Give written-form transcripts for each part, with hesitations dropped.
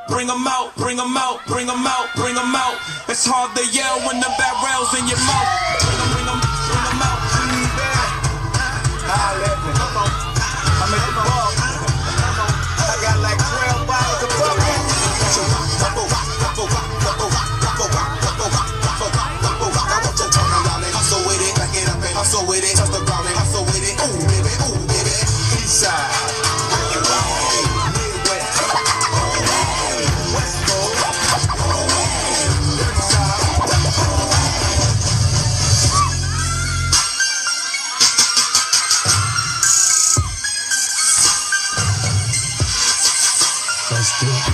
bring them out, bring them out, bring them out, bring them out. It's hard to yell when the barrel's in your mouth. Bring them out. I'm at the bar. I got like 12 bottles of bubble. Hustle with it, back it up and hustle with it. Touch the ground and hustle with it. Ooh, baby, east side. Let's do it.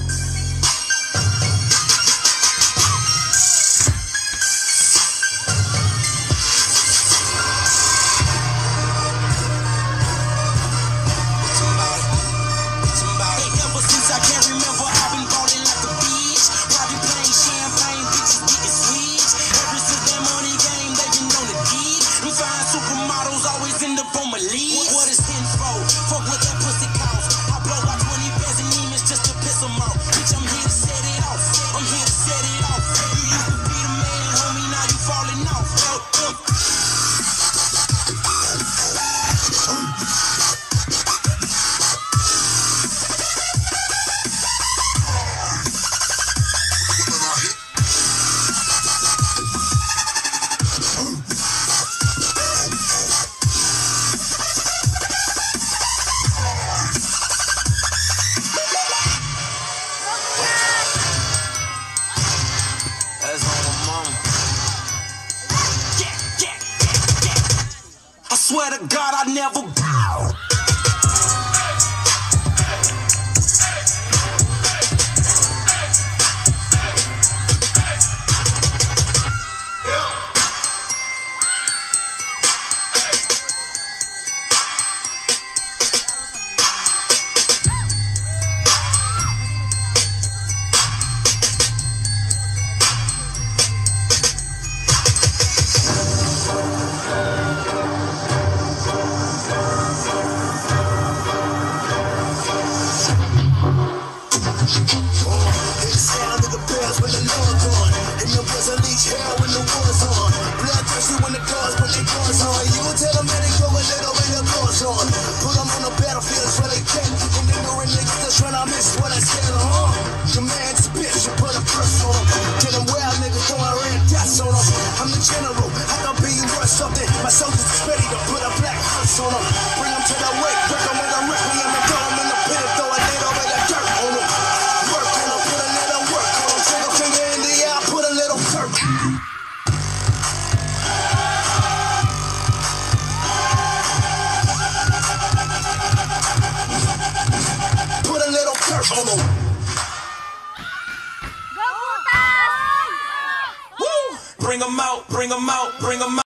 Ever since I can remember, I've been ballin' like a bitch. Robbie playing champagne, bitches getting sweet. Ever since that money game, they been on the deed. Them fine supermodels always end up on my lead. What is 10 for? Fuck what that pussy cost. I blow out 20 bands and demons just to piss them off. Bitch, I'm here to set it off. I'm here to set it off. You used to be the man, homie, now you falling off. I swear to God, I never bow. Sound of the bells when the Lord's on. And the boys unleash hell when the war's on. Bloodthirsty when the guards put their guns on. You gon' tell them that they go a little when the guards on. Put them on the battlefield where they can. And ignorant niggas that's trying to miss what I said on. The man's bitch, you put a curse on them. Tell them wild niggas throwing red dots on them. I'm the general, I can be worth something. My soldiers is ready to put a black hearse on them. Bring them to the wake, break them with a requiem and throw them in the pit and throw a little bit of dirt on them. Bring them out, bring them out, bring them out.